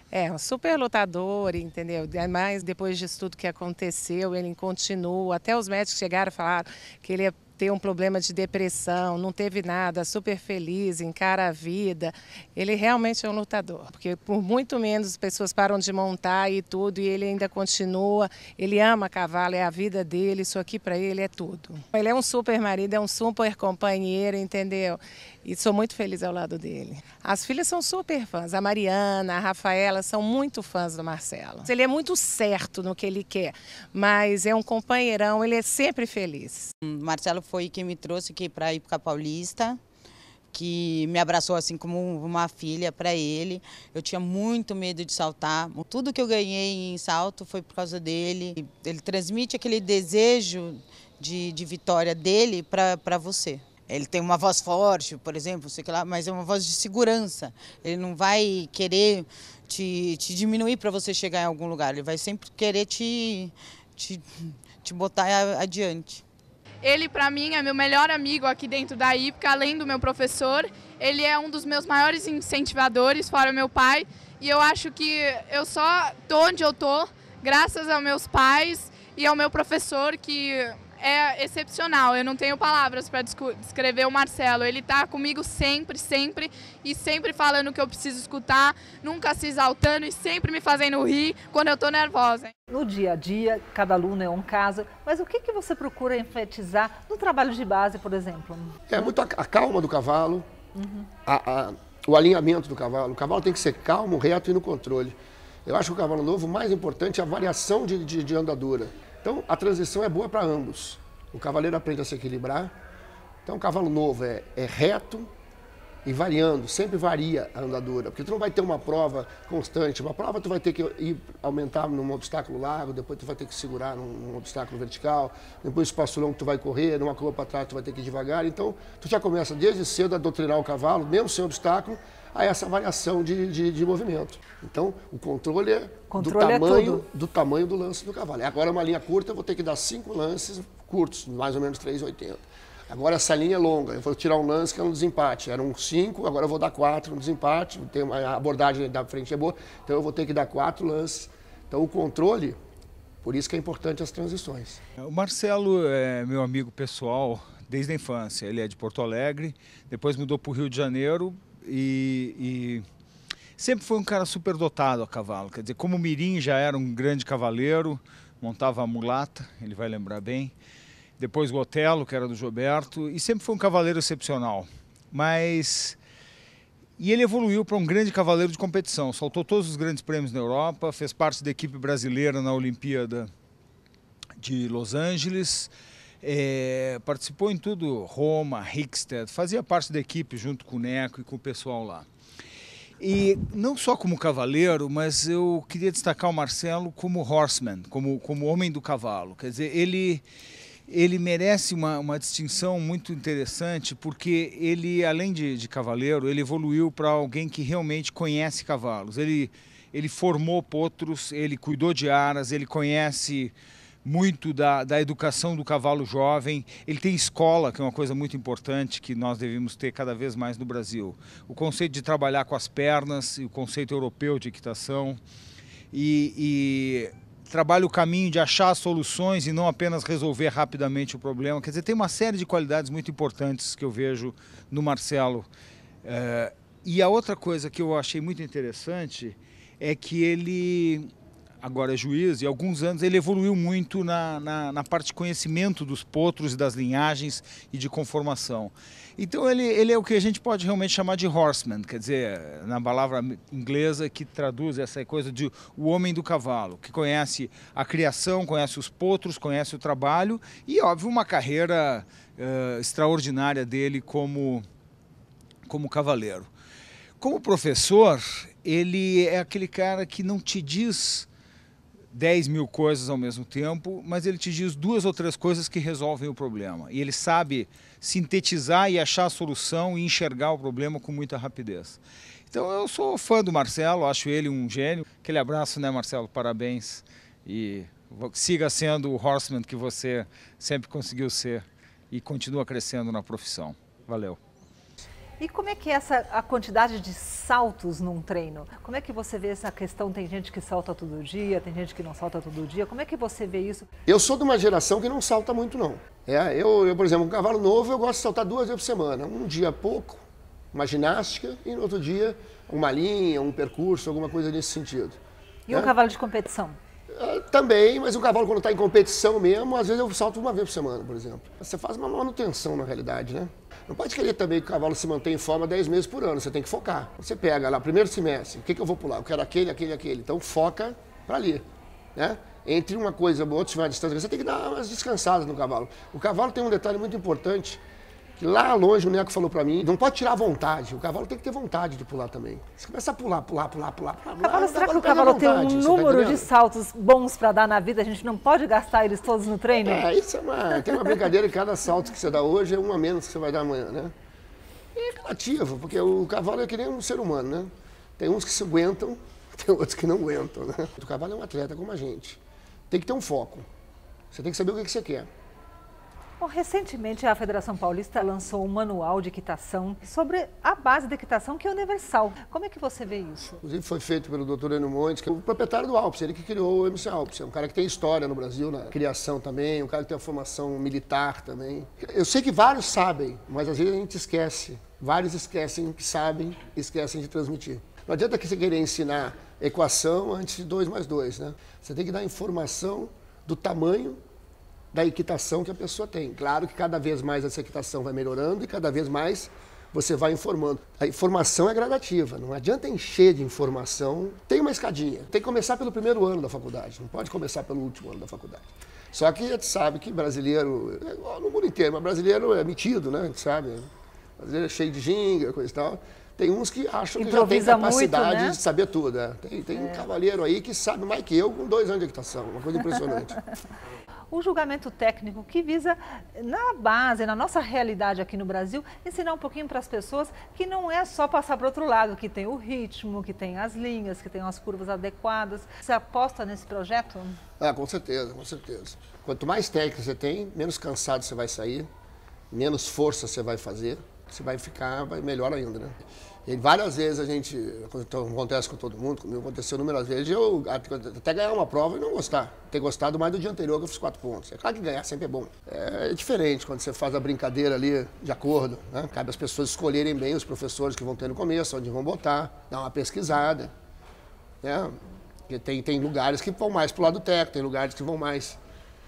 É, um super lutador, entendeu? Mas depois disso tudo que aconteceu, ele continua. Até os médicos chegaram e falaram que ele ia ter um problema de depressão, não teve nada, super feliz, encara a vida. Ele realmente é um lutador, porque por muito menos as pessoas param de montar e tudo, e ele ainda continua. Ele ama cavalo, é a vida dele, isso aqui para ele é tudo. Ele é um super marido, é um super companheiro, entendeu? E sou muito feliz ao lado dele. As filhas são super fãs, a Mariana, a Rafaela são muito fãs do Marcelo. Ele é muito certo no que ele quer, mas é um companheirão, ele é sempre feliz. Marcelo foi quem me trouxe aqui para a Hípica Paulista, que me abraçou assim como uma filha para ele. Eu tinha muito medo de saltar. Tudo que eu ganhei em salto foi por causa dele. Ele transmite aquele desejo de vitória dele para você. Ele tem uma voz forte, por exemplo, sei lá, mas é uma voz de segurança. Ele não vai querer te diminuir para você chegar em algum lugar. Ele vai sempre querer te botar adiante. Ele, para mim, é meu melhor amigo aqui dentro da Hípica, além do meu professor. Ele é um dos meus maiores incentivadores, fora meu pai. E eu acho que eu só tô onde eu tô graças aos meus pais e ao meu professor, que é excepcional. Eu não tenho palavras para descrever o Marcelo. Ele está comigo sempre, sempre, e sempre falando o que eu preciso escutar, nunca se exaltando e sempre me fazendo rir quando eu estou nervosa. No dia a dia, cada aluno é um caso, mas o que você procura enfatizar no trabalho de base, por exemplo? É muito a calma do cavalo, o alinhamento do cavalo. O cavalo tem que ser calmo, reto e no controle. Eu acho que o cavalo novo, o mais importante é a variação de andadura. Então, a transição é boa para ambos. O cavaleiro aprende a se equilibrar. Então, o cavalo novo é reto e variando, sempre varia a andadura, porque tu não vai ter uma prova constante. Uma prova tu vai ter que aumentar num obstáculo largo, depois tu vai ter que segurar num obstáculo vertical, depois espaço longo tu vai correr, numa curva para trás tu vai ter que ir devagar. Então, tu já começa desde cedo a doutrinar o cavalo, mesmo sem obstáculo, a essa variação de movimento. Então, o controle é do tamanho do lance do cavalo. Agora, uma linha curta, eu vou ter que dar 5 lances curtos, mais ou menos 3,80. Agora, essa linha é longa, eu vou tirar um lance que é um desempate. Eram 5, agora eu vou dar 4 no desempate. A abordagem da frente é boa, então eu vou ter que dar 4 lances. Então, o controle, por isso que é importante as transições. O Marcelo é meu amigo pessoal desde a infância. Ele é de Porto Alegre, depois mudou para o Rio de Janeiro e sempre foi um cara super dotado a cavalo. Quer dizer, como o Mirim já era um grande cavaleiro, montava a mulata, ele vai lembrar bem. Depois o Otelo, que era do Gilberto, e sempre foi um cavaleiro excepcional. E ele evoluiu para um grande cavaleiro de competição, saltou todos os grandes prêmios na Europa, fez parte da equipe brasileira na Olimpíada de Los Angeles, participou em tudo, Roma, Hickstead, fazia parte da equipe junto com o Neco e com o pessoal lá. E não só como cavaleiro, mas eu queria destacar o Marcelo como horseman, como homem do cavalo. Quer dizer, ele merece uma distinção muito interessante, porque ele, além de cavaleiro, ele evoluiu para alguém que realmente conhece cavalos. Ele formou potros, ele cuidou de aras, ele conhece muito da educação do cavalo jovem. Ele tem escola, que é uma coisa muito importante que nós devemos ter cada vez mais no Brasil. O conceito de trabalhar com as pernas, e o conceito europeu de equitação. E trabalha o caminho de achar soluções e não apenas resolver rapidamente o problema. Quer dizer, tem uma série de qualidades muito importantes que eu vejo no Marcelo. E a outra coisa que eu achei muito interessante é que ele agora é juiz, e há alguns anos ele evoluiu muito na parte de conhecimento dos potros e das linhagens e de conformação. Então ele é o que a gente pode realmente chamar de horseman, quer dizer, na palavra inglesa que traduz essa coisa de o homem do cavalo, que conhece a criação, conhece os potros, conhece o trabalho e, óbvio, uma carreira extraordinária dele como cavaleiro. Como professor, ele é aquele cara que não te diz 10 mil coisas ao mesmo tempo, mas ele te diz 2 ou 3 coisas que resolvem o problema. E ele sabe sintetizar e achar a solução e enxergar o problema com muita rapidez. Então eu sou fã do Marcelo, acho ele um gênio. Aquele abraço, né, Marcelo? Parabéns. E siga sendo o horseman que você sempre conseguiu ser e continua crescendo na profissão. Valeu. E como é que é a quantidade de saltos num treino? Como é que você vê essa questão? Tem gente que salta todo dia, tem gente que não salta todo dia. Como é que você vê isso? Eu sou de uma geração que não salta muito, não. Eu, por exemplo, um cavalo novo, eu gosto de saltar 2 vezes por semana. Um dia pouco, uma ginástica, e no outro dia uma linha, um percurso, alguma coisa nesse sentido. E um cavalo de competição? Também, mas o cavalo quando está em competição mesmo, às vezes eu salto 1 vez por semana, por exemplo. Você faz uma manutenção na realidade, né? Não pode querer também que o cavalo se mantenha em forma 10 meses por ano, você tem que focar. Você pega lá, primeiro semestre, o que eu vou pular? Eu quero aquele. Então foca para ali, né? Entre uma coisa e outra, se tiver uma distância, você tem que dar umas descansadas no cavalo. O cavalo tem um detalhe muito importante, que lá longe o Neco falou para mim, não pode tirar a vontade, o cavalo tem que ter vontade de pular também. Você começa a pular. Será que o cavalo tem um número de saltos bons para dar na vida, a gente não pode gastar eles todos no treino? Isso tem uma brincadeira que cada salto que você dá hoje é um a menos que você vai dar amanhã, né? E é relativo, porque o cavalo é que nem um ser humano, né? Tem uns que se aguentam, tem outros que não aguentam, né? O cavalo é um atleta como a gente. Tem que ter um foco. Você tem que saber o que você quer. Bom, recentemente a Federação Paulista lançou um manual de equitação sobre a base da equitação, que é universal. Como é que você vê isso? Inclusive foi feito pelo Dr. Enio Montes, que é o proprietário do Alpes, ele que criou o MC Alpes. É um cara que tem história no Brasil, na criação também, um cara que tem uma formação militar também. Eu sei que vários sabem, mas às vezes a gente esquece. Vários esquecem que sabem, esquecem de transmitir. Não adianta que você querer ensinar equação antes de 2 mais 2, né? Você tem que dar informação do tamanho da equitação que a pessoa tem. Claro que cada vez mais essa equitação vai melhorando e cada vez mais você vai informando. A informação é gradativa, não adianta encher de informação. Tem uma escadinha, tem que começar pelo primeiro ano da faculdade, não pode começar pelo último ano da faculdade. Só que a gente sabe que brasileiro, é igual no mundo inteiro, mas brasileiro é metido, né? A gente sabe, brasileiro é cheio de ginga, coisa e tal. Tem uns que acham que já tem capacidade muito, né? De saber tudo. Tem um cavaleiro aí que sabe mais que eu com 2 anos de equitação, uma coisa impressionante. O julgamento técnico que visa, na base, na nossa realidade aqui no Brasil, ensinar um pouquinho para as pessoas que não é só passar para o outro lado, que tem o ritmo, que tem as linhas, que tem as curvas adequadas. Você aposta nesse projeto? Com certeza, com certeza. Quanto mais técnica você tem, menos cansado você vai sair, menos força você vai fazer, você vai ficar melhor ainda, né? E várias vezes a gente, acontece com todo mundo, comigo aconteceu inúmeras vezes, eu até ganhar uma prova e não gostar. Ter gostado mais do dia anterior que eu fiz 4 pontos. É claro que ganhar sempre é bom. É diferente quando você faz a brincadeira ali de acordo, né? Cabe as pessoas escolherem bem os professores que vão ter no começo, onde vão botar, dar uma pesquisada. Né? Porque tem lugares que vão mais pro lado técnico, tem lugares que vão mais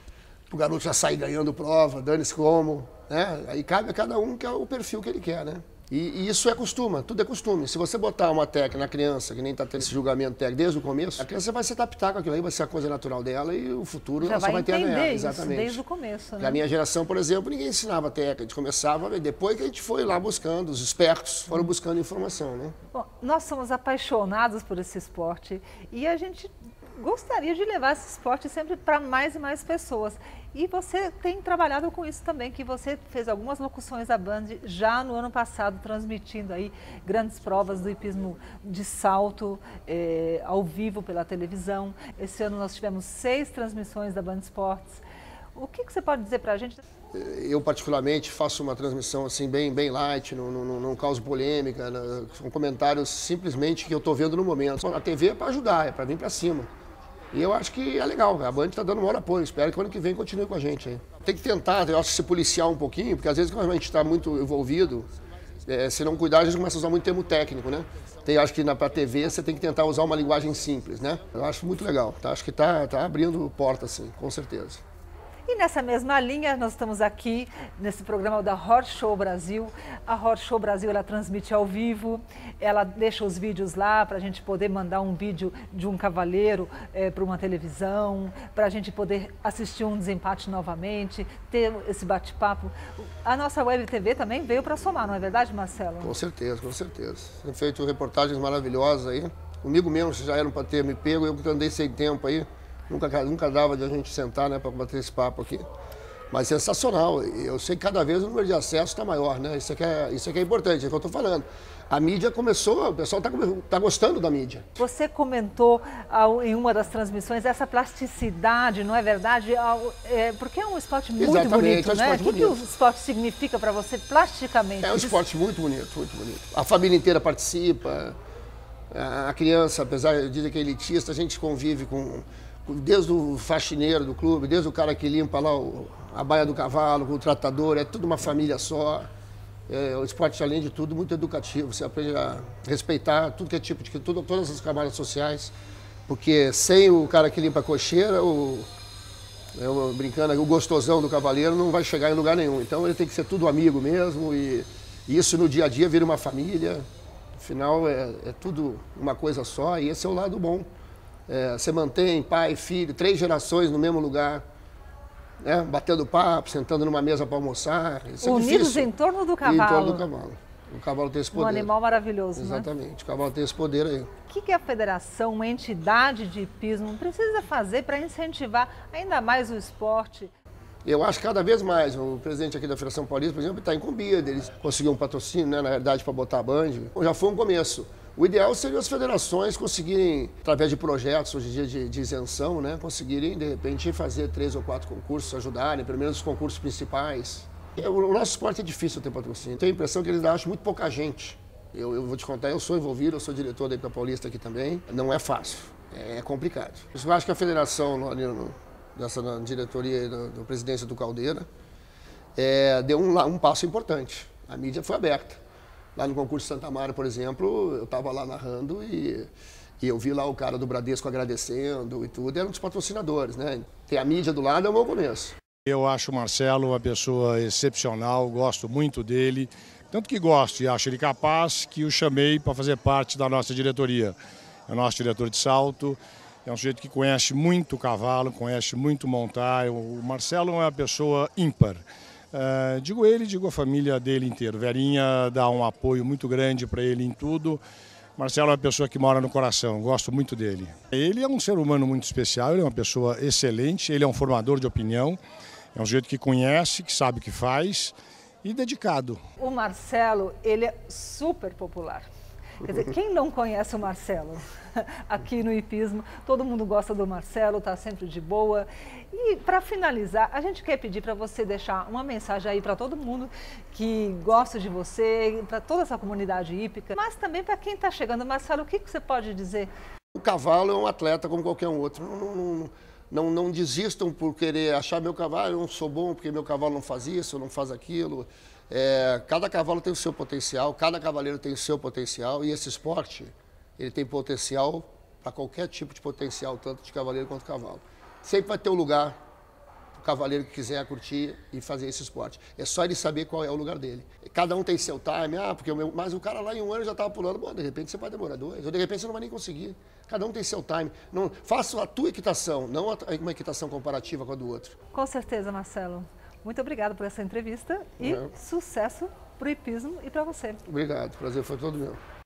o garoto já sair ganhando prova, dane-se como. Né? Aí cabe a cada um que é o perfil que ele quer, né? E isso é costume, tudo é costume. Se você botar uma técnica na criança, que nem está tendo esse julgamento técnico desde o começo, a criança vai se adaptar com aquilo aí, vai ser a coisa natural dela e o futuro ela só vai ter a ganhar. Exatamente. Desde o começo, né? Na minha geração, por exemplo, ninguém ensinava técnica, a gente começava, depois que a gente foi lá buscando, os espertos foram buscando informação, né? Bom, nós somos apaixonados por esse esporte e a gente gostaria de levar esse esporte sempre para mais e mais pessoas. E você tem trabalhado com isso também, que você fez algumas locuções da Band já no ano passado, transmitindo aí grandes provas do hipismo de salto ao vivo pela televisão. Esse ano nós tivemos 6 transmissões da Band Esportes. O que você pode dizer para a gente? Eu, particularmente, faço uma transmissão assim bem light, não causo polêmica, são comentários simplesmente que eu estou vendo no momento. A TV é para ajudar, é para vir para cima. E eu acho que é legal, a Band está dando o maior apoio, espero que o ano que vem continue com a gente aí. Tem que tentar, eu acho, se policiar um pouquinho, porque às vezes quando a gente está muito envolvido, se não cuidar, a gente começa a usar muito termo técnico, né? Eu acho que para a TV você tem que tentar usar uma linguagem simples, né? Eu acho muito legal, acho que está abrindo porta, sim, com certeza. E nessa mesma linha, nós estamos aqui nesse programa da Horse Show Brasil. A Horse Show Brasil, ela transmite ao vivo, ela deixa os vídeos lá para a gente poder mandar um vídeo de um cavaleiro para uma televisão, para a gente poder assistir um desempate novamente, ter esse bate-papo. A nossa Web TV também veio para somar, não é verdade, Marcelo? Com certeza, com certeza. Tem feito reportagens maravilhosas aí. Comigo mesmo, já eram para ter me pego, eu que andei sem tempo aí. Nunca dava de a gente sentar, né, para bater esse papo aqui. Mas sensacional. Eu sei que cada vez o número de acessos está maior, né? Isso aqui é importante, é o que eu estou falando. A mídia começou, o pessoal tá gostando da mídia. Você comentou em uma das transmissões essa plasticidade, não é verdade? Porque é um esporte muito bonito, né? O que o esporte significa para você plasticamente? É um esporte muito bonito, muito bonito. A família inteira participa, a criança, apesar de dizer que é elitista, a gente convive desde o faxineiro do clube, desde o cara que limpa lá a baia do cavalo, com o tratador, é tudo uma família só. O esporte, além de tudo, muito educativo. Você aprende a respeitar tudo que é tipo de todas as camadas sociais, porque sem o cara que limpa a cocheira, brincando, o gostosão do cavaleiro não vai chegar em lugar nenhum. Então ele tem que ser tudo amigo mesmo, e isso no dia a dia vira uma família. Afinal, é tudo uma coisa só, e esse é o lado bom. Você mantém pai, filho, 3 gerações no mesmo lugar. Batendo papo, sentando numa mesa para almoçar. Isso unidos em torno do cavalo. Em torno do cavalo. O cavalo tem esse poder. Um animal maravilhoso, Exatamente, né? O cavalo tem esse poder aí. O que a federação, uma entidade de hipismo, precisa fazer para incentivar ainda mais o esporte? Eu acho que cada vez mais. O presidente aqui da Federação Paulista, por exemplo, está incumbido. Ele conseguiu um patrocínio, né, na verdade, para botar a Band. Já foi um começo. O ideal seria as federações conseguirem, através de projetos hoje em dia de isenção, né, conseguirem, de repente, fazer 3 ou 4 concursos, ajudarem, pelo menos os concursos principais. O nosso esporte é difícil ter patrocínio. Tenho a impressão que eles acham muito pouca gente. Eu vou te contar, eu sou envolvido, eu sou diretor da IPCA Paulista aqui também. Não é fácil, é complicado. Eu acho que a federação, nessa diretoria da presidência do Caldeira, deu um passo importante. A mídia foi aberta. Lá no concurso de Santa Amaro, por exemplo, eu estava lá narrando e eu vi lá o cara do Bradesco agradecendo e tudo, era um dos patrocinadores, né? Ter a mídia do lado é um bom começo. Eu acho o Marcelo uma pessoa excepcional, gosto muito dele, tanto que gosto e acho ele capaz que o chamei para fazer parte da nossa diretoria. É o nosso diretor de salto, é um sujeito que conhece muito o cavalo, conhece muito montar. O Marcelo é uma pessoa ímpar. Digo ele, digo a família dele inteira. Verinha dá um apoio muito grande para ele em tudo. Marcelo é uma pessoa que mora no coração, gosto muito dele. Ele é um ser humano muito especial, ele é uma pessoa excelente, ele é um formador de opinião, é um sujeito que conhece, que sabe o que faz e dedicado. O Marcelo, ele é super popular. Quer dizer, quem não conhece o Marcelo? Aqui no hipismo, todo mundo gosta do Marcelo, está sempre de boa. E para finalizar, a gente quer pedir para você deixar uma mensagem aí para todo mundo que gosta de você, para toda essa comunidade hípica, mas também para quem está chegando. Marcelo, o que você pode dizer? O cavalo é um atleta como qualquer um outro. Não desistam por querer achar meu cavalo, eu não sou bom porque meu cavalo não faz isso, não faz aquilo. Cada cavalo tem o seu potencial, cada cavaleiro tem o seu potencial, e esse esporte ele tem potencial para qualquer tipo de potencial, tanto de cavaleiro quanto de cavalo. Sempre vai ter um lugar para o cavaleiro que quiser curtir e fazer esse esporte. É só ele saber qual é o lugar dele. Cada um tem seu time, mas o cara lá em um ano já estava pulando, bom, de repente você vai demorar 2, ou de repente você não vai nem conseguir. Cada um tem seu time. Não, faça a tua equitação, não uma equitação comparativa com a do outro. Com certeza, Marcelo. Muito obrigada por essa entrevista e sucesso para o hipismo e para você. Obrigado, o prazer foi todo meu.